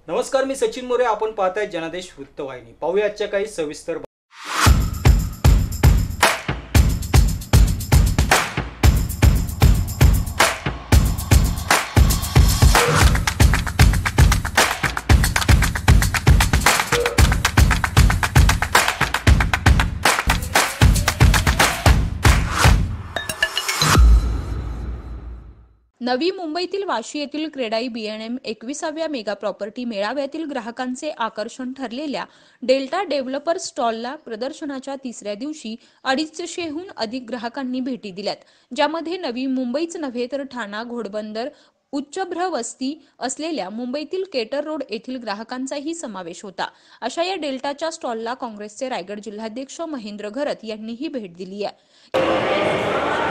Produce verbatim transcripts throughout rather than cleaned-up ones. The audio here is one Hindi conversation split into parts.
नमस्कार, मी सचिन मोरे. आपण पाहताय जनादेश वृत्तवाहिनी. पाहूया आजच्या काही सविस्तर. नवी मुंबईतील वाशी येथील क्रेडाई बी एन एम एकविसाव्या मेगा प्रॉपर्टी मेळाव्यातील ग्राहकांचे आकर्षण ठरलेल्या डेल्टा डेव्हलपर स्टॉलला प्रदर्शनाच्या तिसऱ्या दिवशी अडीचशेहून अधिक ग्राहकांनी भेटी दिल्यात, ज्यामध्ये नवी मुंबईच नव्हे तर ठाणा, घोडबंदर, उच्चभ्र वस्ती असलेल्या मुंबईतील केटर रोड येथील ग्राहकांचाही समावेश होता. अशा या डेल्टाच्या स्टॉलला काँग्रेसचे रायगड जिल्हाध्यक्ष महेंद्र घरत यांनीही भेट दिली आहे.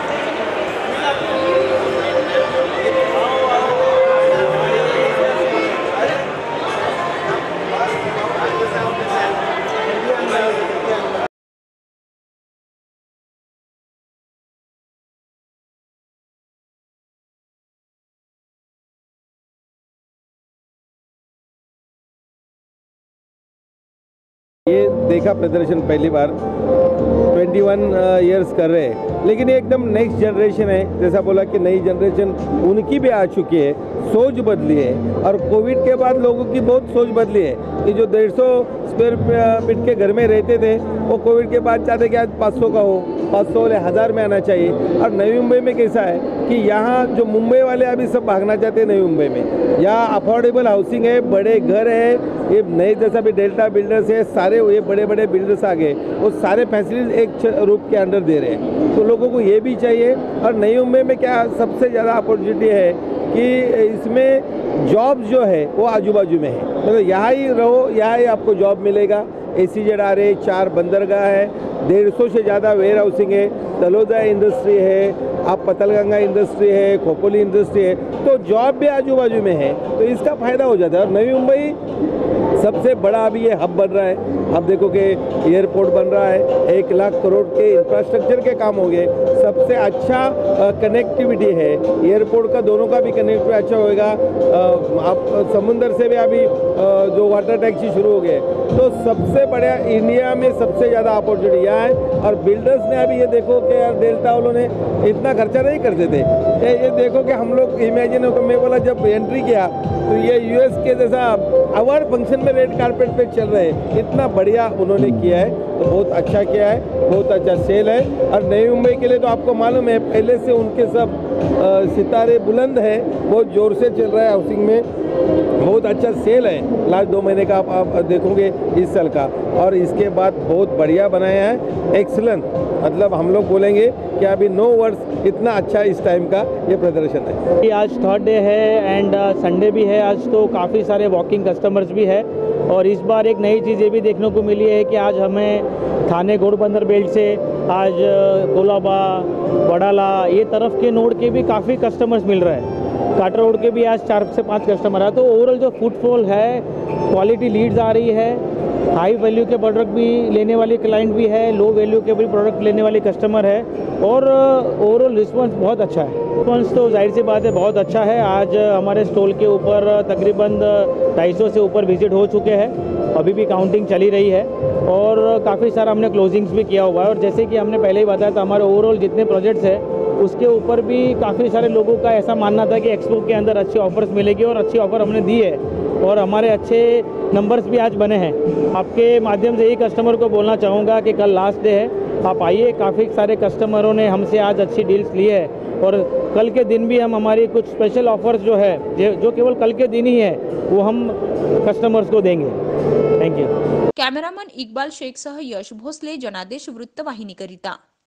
ये देखा प्रदर्शन पहली बार इक्कीस इयर्स कर रहे हैं, लेकिन ये एकदम नेक्स्ट जनरेशन है. जैसा बोला कि नई जनरेशन उनकी भी आ चुकी है, सोच बदली है. और कोविड के बाद लोगों की बहुत सोच बदली है कि जो डेढ़ सौ स्क्वायर फीट के घर में रहते थे वो कोविड के बाद चाहते कि आज पाँच सौ का हो, पाँच सौ वाले हज़ार में आना चाहिए. और नवी मुंबई में कैसा है कि यहाँ जो मुंबई वाले अभी सब भागना चाहते हैं नवी मुंबई में. यहाँ अफोर्डेबल हाउसिंग है, बड़े घर है, ये नए जैसा भी डेल्टा बिल्डर्स है, सारे ये बड़े बड़े बिल्डर्स आ गए, वो सारे फैसिलिटीज एक रूप के अंडर दे रहे हैं. तो लोगों को ये भी चाहिए. और नई मुंबई में क्या सबसे ज़्यादा अपॉर्चुनिटी है कि इसमें जॉब जो है वो आजू बाजू में है. मतलब यहाँ ही रहो, यहाँ ही आपको जॉब मिलेगा. ए सी जेड आ रहे, चार बंदरगाह है, डेढ़ सौ से ज़्यादा वेयर हाउसिंग है, तलोजा इंडस्ट्री है, आप पतलगंगा इंडस्ट्री है, खोपोली इंडस्ट्री है, तो जॉब भी आजू बाजू में है, तो इसका फ़ायदा हो जाता है. और नवी मुंबई सबसे बड़ा अभी ये हब बन रहा है. आप देखो कि एयरपोर्ट बन रहा है, एक लाख करोड़ के इंफ्रास्ट्रक्चर के काम हो गए. सबसे अच्छा कनेक्टिविटी है एयरपोर्ट का, दोनों का भी कनेक्टिविटी अच्छा होएगा. आप समुंदर से भी अभी आ, जो वाटर टैक्सी शुरू हो गए, तो सबसे बड़ा इंडिया में सबसे ज़्यादा अपॉर्चुनिटी यहाँ है. और बिल्डर्स ने अभी ये देखो कि यार डेल्टा वालों ने इतना खर्चा नहीं करते थे. ये देखो कि हम लोग इमेजिन हो, मैं बोला जब एंट्री किया तो ये यूएस के जैसा अवार्ड फंक्शन में रेड कारपेट पे चल रहे हैं. इतना बढ़िया उन्होंने किया है, तो बहुत अच्छा किया है, बहुत अच्छा सेल है. और नई मुंबई के लिए तो आपको मालूम है पहले से उनके सब सितारे बुलंद हैं, बहुत ज़ोर से चल रहा है हाउसिंग में. बहुत अच्छा सेल है लास्ट दो महीने का, आप, आप देखोगे इस साल का. और इसके बाद बहुत बढ़िया बनाया है, एक्सीलेंट. मतलब हम लोग बोलेंगे कि अभी नो वर्ड्स, इतना अच्छा इस टाइम का ये प्रदर्शन है. आज थर्ड डे है एंड संडे भी है आज, तो काफ़ी सारे वॉकिंग कस्टमर्स भी है. और इस बार एक नई चीज़ ये भी देखने को मिली है कि आज हमें थाने घोड़बंदर बेल्ट से आज कोलाबा, वडाला ये तरफ के नोड के भी काफ़ी कस्टमर्स मिल रहे हैं. काटर रोड के भी आज चार से पाँच कस्टमर है. तो ओवरऑल जो फुटफॉल है, क्वालिटी लीड्स आ रही है, हाई वैल्यू के प्रोडक्ट भी लेने वाले क्लाइंट भी है, लो वैल्यू के भी प्रोडक्ट लेने वाले कस्टमर है. और ओवरऑल रिस्पांस बहुत अच्छा है. रिस्पांस तो जाहिर सी बात है बहुत अच्छा है. आज हमारे स्टॉल के ऊपर तकरीबन ढाई सौ से ऊपर विजिट हो चुके हैं, अभी भी काउंटिंग चली रही है. और काफ़ी सारा हमने क्लोजिंग्स भी किया हुआ है. और जैसे कि हमने पहले ही बताया था, हमारे ओवरऑल जितने प्रोजेक्ट्स हैं उसके ऊपर भी काफ़ी सारे लोगों का ऐसा मानना था कि एक्सपो के अंदर अच्छी ऑफर्स मिलेगी, और अच्छी ऑफर हमने दी है और हमारे अच्छे नंबर्स भी आज बने हैं. आपके माध्यम से यही कस्टमर को बोलना चाहूँगा कि कल लास्ट डे है, आप आइए. काफ़ी सारे कस्टमरों ने हमसे आज अच्छी डील्स ली है, और कल के दिन भी हम हमारी कुछ स्पेशल ऑफर्स जो है जो केवल कल के दिन ही है वो हम कस्टमर्स को देंगे. Thank you. Cameraman Iqbal Shaikh सह यश भोसले, जनादेश वृत्तवाहिनीकरिता.